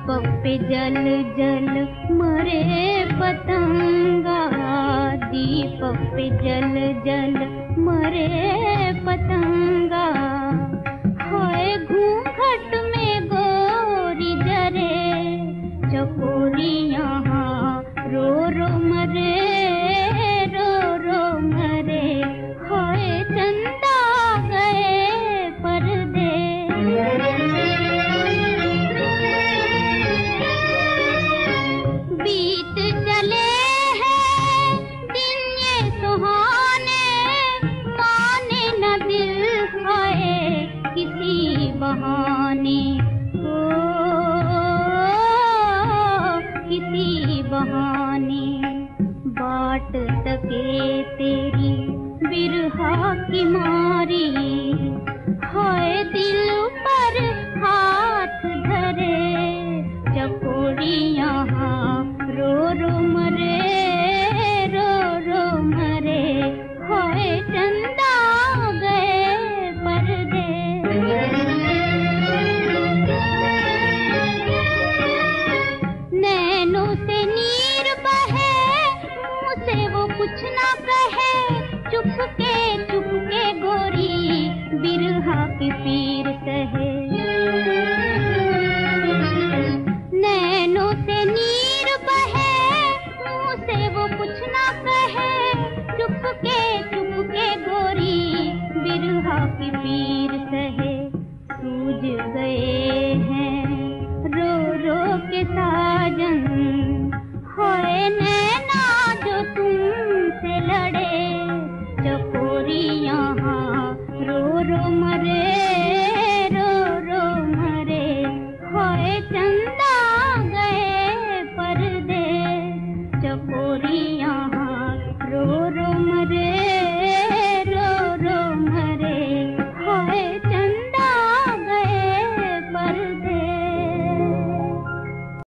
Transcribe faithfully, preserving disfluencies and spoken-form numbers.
पे जल जल मरे पतंगा, दीपक पे जल जल मरे पतंगा। हाय घूंघट में गोरी जरे, चकोरी यहाँ रो रो मरे, रो रो मरे। हाय चंदा गए पर्दे, बीत चले हैं दिन ये सुहाने, माने न दिल खाए किसी बहाने, ओ किसी बहाने। बाट तके तेरी बिरहा की माँ